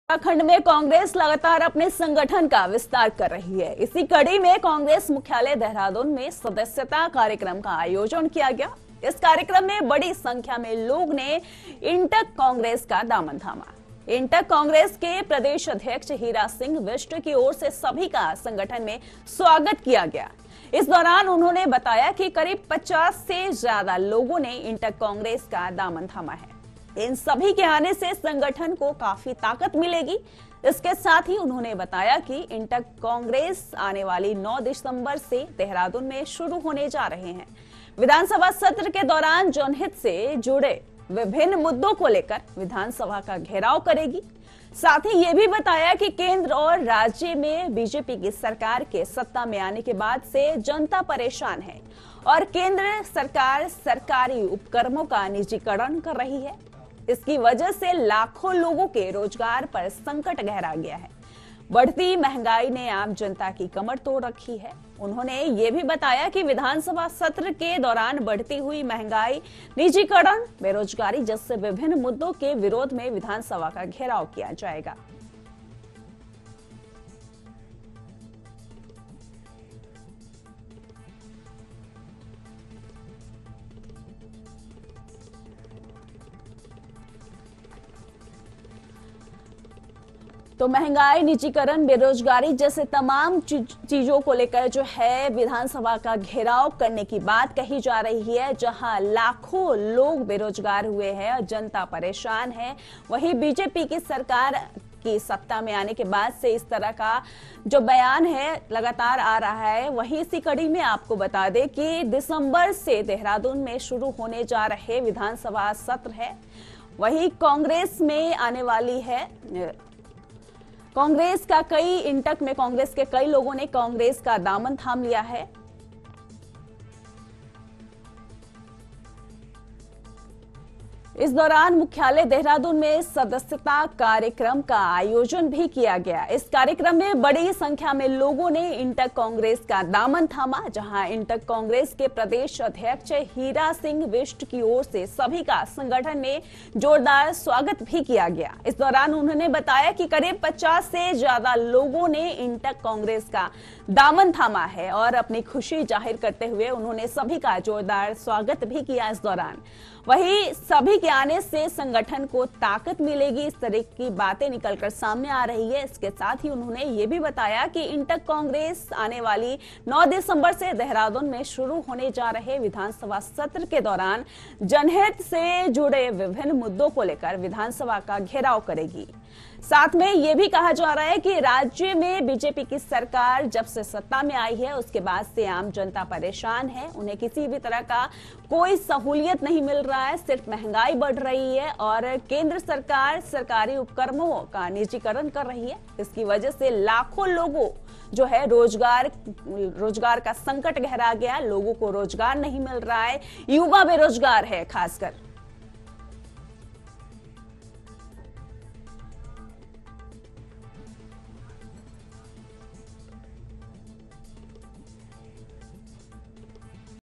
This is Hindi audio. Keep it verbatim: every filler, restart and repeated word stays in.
उत्तराखंड में कांग्रेस लगातार अपने संगठन का विस्तार कर रही है। इसी कड़ी में कांग्रेस मुख्यालय देहरादून में सदस्यता कार्यक्रम का आयोजन किया गया। इस कार्यक्रम में बड़ी संख्या में लोग ने इंटक कांग्रेस का दामन थामा। इंटक कांग्रेस के प्रदेश अध्यक्ष हीरा सिंह बिष्ट की ओर से सभी का संगठन में स्वागत किया गया। इस दौरान उन्होंने बताया कि करीब पचास से ज्यादा लोगों ने इंटक कांग्रेस का दामन थामा है। इन सभी के आने से संगठन को काफी ताकत मिलेगी। इसके साथ ही उन्होंने बताया कि इंटक कांग्रेस आने वाली नौ दिसंबर से देहरादून में शुरू होने जा रहे हैं। विधानसभा सत्र के दौरान जनहित से जुड़े विभिन्न मुद्दों को लेकर विधानसभा का घेराव करेगी। साथ ही ये भी बताया कि केंद्र और राज्य में बीजेपी की सरकार के सत्ता में आने के बाद से जनता परेशान है और केंद्र सरकार सरकारी उपक्रमों का निजीकरण कर रही है। इसकी वजह से लाखों लोगों के रोजगार पर संकट गहरा गया है। बढ़ती महंगाई ने आम जनता की कमर तोड़ रखी है। उन्होंने ये भी बताया कि विधानसभा सत्र के दौरान बढ़ती हुई महंगाई, निजीकरण, बेरोजगारी जैसे विभिन्न मुद्दों के विरोध में विधानसभा का घेराव किया जाएगा। तो महंगाई, निजीकरण, बेरोजगारी जैसे तमाम चीजों को लेकर जो है विधानसभा का घेराव करने की बात कही जा रही है। जहां लाखों लोग बेरोजगार हुए हैं और जनता परेशान है, वहीं बीजेपी की सरकार की सत्ता में आने के बाद से इस तरह का जो बयान है लगातार आ रहा है। वहीं इसी कड़ी में आपको बता दें कि दिसंबर से देहरादून में शुरू होने जा रहे विधानसभा सत्र है। वहीं कांग्रेस में आने वाली है कांग्रेस का कई इंटक में कांग्रेस के कई लोगों ने कांग्रेस का दामन थाम लिया है। इस दौरान मुख्यालय देहरादून में सदस्यता कार्यक्रम का आयोजन भी किया गया। इस कार्यक्रम में बड़ी संख्या में लोगों ने इंटक कांग्रेस का दामन थामा, जहां इंटक कांग्रेस के प्रदेश अध्यक्ष हीरा सिंह बिष्ट की ओर से सभी का संगठन में जोरदार स्वागत भी किया गया। इस दौरान उन्होंने बताया कि करीब पचास से ज्यादा लोगों ने इंटक कांग्रेस का दामन थामा है और अपनी खुशी जाहिर करते हुए उन्होंने सभी का जोरदार स्वागत भी किया। इस दौरान वहीं सभी के आने से संगठन को ताकत मिलेगी, इस तरह की बातें निकलकर सामने आ रही है। इसके साथ ही उन्होंने ये भी बताया कि इंटक कांग्रेस आने वाली नौ दिसंबर से देहरादून में शुरू होने जा रहे विधानसभा सत्र के दौरान जनहित से जुड़े विभिन्न मुद्दों को लेकर विधानसभा का घेराव करेगी। साथ में यह भी कहा जा रहा है कि राज्य में बीजेपी की सरकार जब से सत्ता में आई है उसके बाद से आम जनता परेशान है। उन्हें किसी भी तरह का कोई सहूलियत नहीं मिल रहा है, सिर्फ महंगाई बढ़ रही है और केंद्र सरकार सरकारी उपक्रमों का निजीकरण कर रही है। इसकी वजह से लाखों लोगों जो है रोजगार रोजगार का संकट गहरा गया। लोगों को रोजगार नहीं मिल रहा है, युवा बेरोजगार है खासकर।